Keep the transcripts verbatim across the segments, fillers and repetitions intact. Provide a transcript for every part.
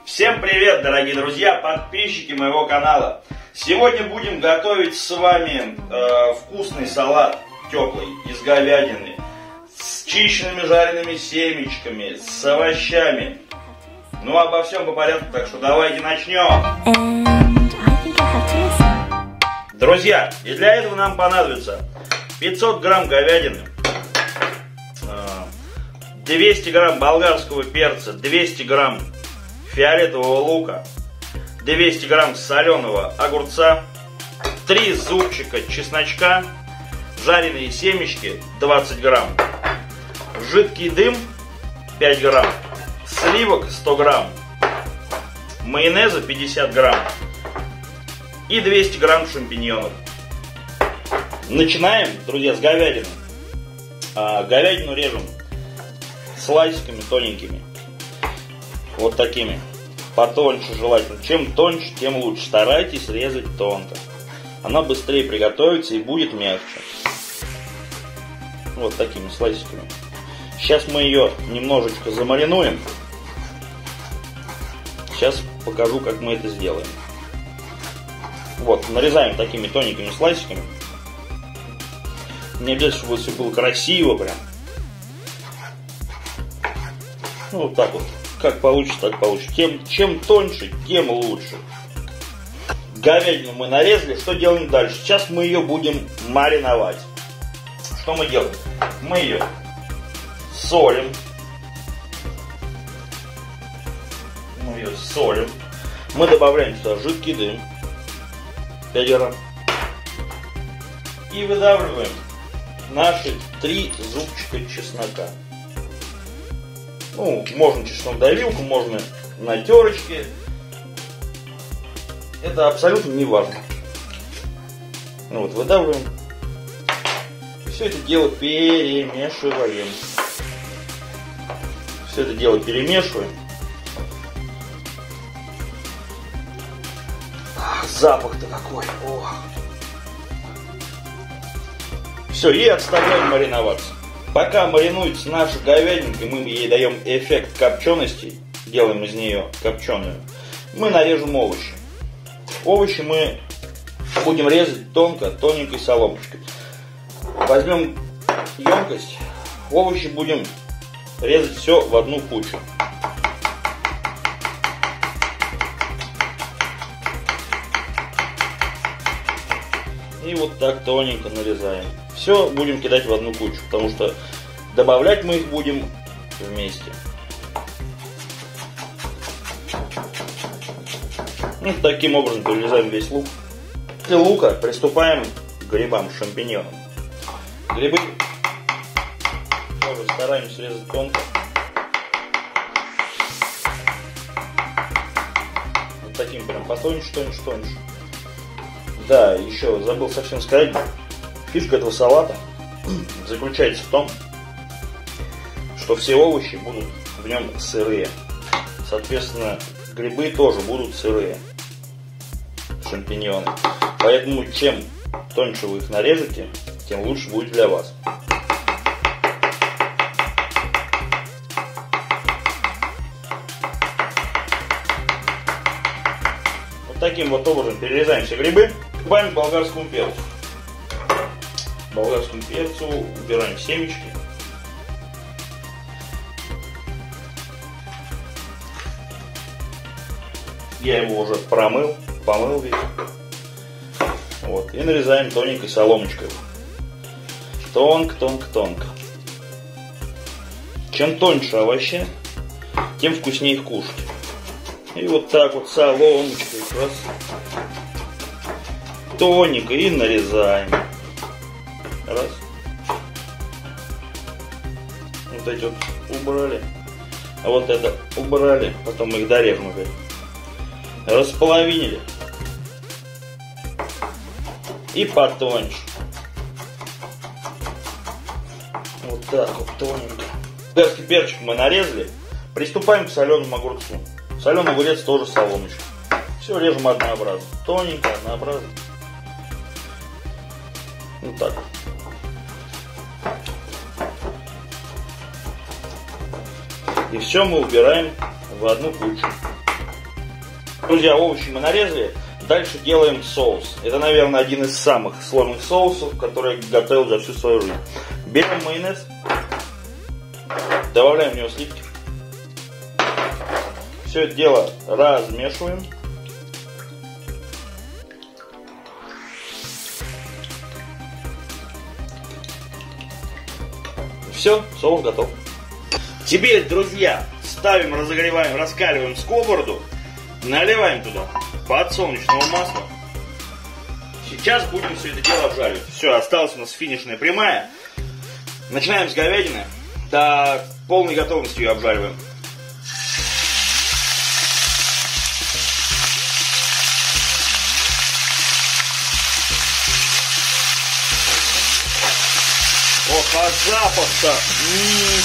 Всем привет, дорогие друзья, подписчики моего канала. Сегодня будем готовить с вами э, вкусный салат теплый из говядины с чищенными жареными семечками, с овощами. Ну, обо всем по порядку, так что давайте начнем. Друзья, и для этого нам понадобится пятьсот грамм говядины, двести грамм болгарского перца, двести грамм фиолетового лука, двести грамм соленого огурца, три зубчика чесночка, жареные семечки двадцать грамм, жидкий дым пять грамм, сливок сто грамм, майонеза пятьдесят грамм и двести грамм шампиньонов. Начинаем, друзья, с говядины. А, говядину режем слайсиками тоненькими. Вот такими. Потоньше желательно. Чем тоньше, тем лучше. Старайтесь резать тонко. Она быстрее приготовится и будет мягче. Вот такими слайсиками. Сейчас мы ее немножечко замаринуем. Сейчас покажу, как мы это сделаем. Вот, нарезаем такими тоненькими слайсиками. Не обязательно, чтобы все было красиво прям. Ну, вот так вот. Как получится, так получится. Тем, чем тоньше, тем лучше. Говядину мы нарезали. Что делаем дальше? Сейчас мы ее будем мариновать. Что мы делаем? Мы ее солим. Мы ее солим. Мы добавляем сюда жидкий дым. пять грамм. И выдавливаем наши три зубчика чеснока. Ну, можно чеснок давилку, можно на терочке. Это абсолютно не важно. Ну вот, выдавливаем. Все это дело перемешиваем. Все это дело перемешиваем. Запах-то какой! Ох. Все, и отставляем мариноваться. Пока маринуется наша говядинка, мы ей даем эффект копчености, делаем из нее копченую, мы нарежем овощи. Овощи мы будем резать тонко, тоненькой соломочкой. Возьмем емкость, овощи будем резать все в одну кучу. И вот так тоненько нарезаем. Все будем кидать в одну кучу, потому что добавлять мы их будем вместе. Ну, таким образом перерезаем весь лук. После лука приступаем к грибам, шампиньонам. Грибы тоже стараемся резать тонко. Вот таким прям потоньше, тоньше, тоньше. Да, еще забыл совсем сказать, фишка этого салата заключается в том, что все овощи будут в нем сырые. Соответственно, грибы тоже будут сырые, шампиньоны. Поэтому чем тоньше вы их нарежете, тем лучше будет для вас. Вот таким вот образом перерезаем все грибы. Добавим к болгарскому перцу. К болгарскому перцу убираем семечки. Я его уже промыл, помыл весь. Вот. И нарезаем тоненькой соломочкой. Тонко, тонко, тонко. Чем тоньше овощи, тем вкуснее их кушать. И вот так вот соломочкой раз. Тоненько и нарезаем. Раз. Вот эти вот убрали. А вот это убрали. Потом мы их дорежем опять. Располовинили. И потоньше. Вот так вот тоненько. Болгарский перчик мы нарезали. Приступаем к соленому огурцу. Соленый огурец тоже соломочка. Все режем однообразно. Тоненько, однообразно. Вот так. И все мы убираем в одну кучу. Друзья, овощи мы нарезали. Дальше делаем соус. Это, наверное, один из самых сложных соусов, который я готовил за всю свою жизнь. Берем майонез, добавляем в него сливки. Все это дело размешиваем. Все, соус готов. Теперь, друзья, ставим, разогреваем, раскаливаем сковороду, наливаем туда подсолнечного масла. Сейчас будем все это дело обжаривать. Все, осталась у нас финишная прямая. Начинаем с говядины. До полной готовности ее обжариваем. Ох, а запах-то! М-м-м.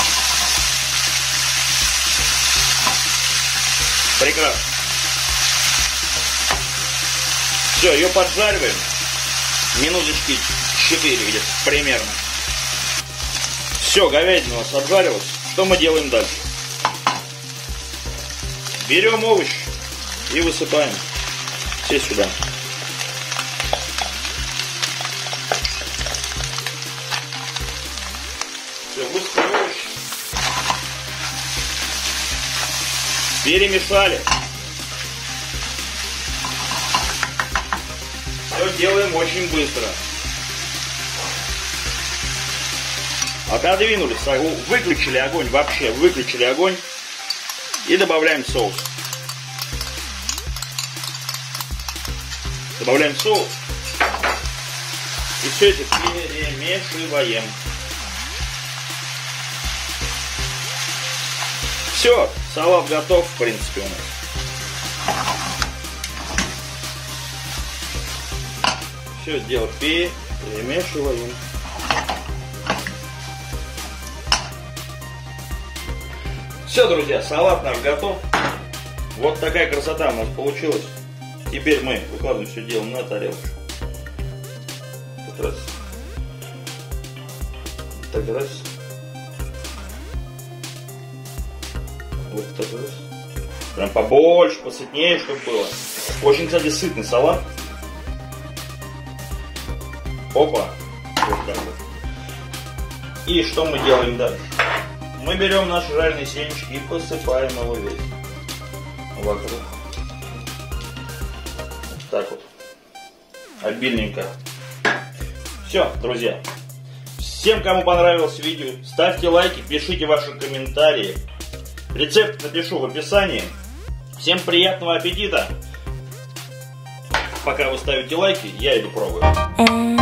Прекрасно. Все, ее поджариваем. Минуточки четыре где-то примерно. Все, говядина у нас обжарилась. Что мы делаем дальше? Берем овощи и высыпаем все сюда. Все, высыпали овощи. Перемешали. Все делаем очень быстро. Отодвинулись, выключили огонь, вообще выключили огонь. И добавляем соус. Добавляем соус. И все это перемешиваем. Все, салат готов, в принципе, у нас. Все дело перемешиваем. Все, друзья, салат наш готов. Вот такая красота у нас получилась. Теперь мы выкладываем все дело на тарелку. Так раз. Так раз. Вот так раз. Прям побольше, посытнее, чтобы было. Очень, кстати, сытный салат. Опа. Вот так вот. И что мы делаем дальше? Мы берем наши жареные семечки и посыпаем его весь вокруг. Вот так вот. Обильненько. Все, друзья. Всем, кому понравилось видео, ставьте лайки, пишите ваши комментарии. Рецепт напишу в описании. Всем приятного аппетита. Пока вы ставите лайки, я иду пробую.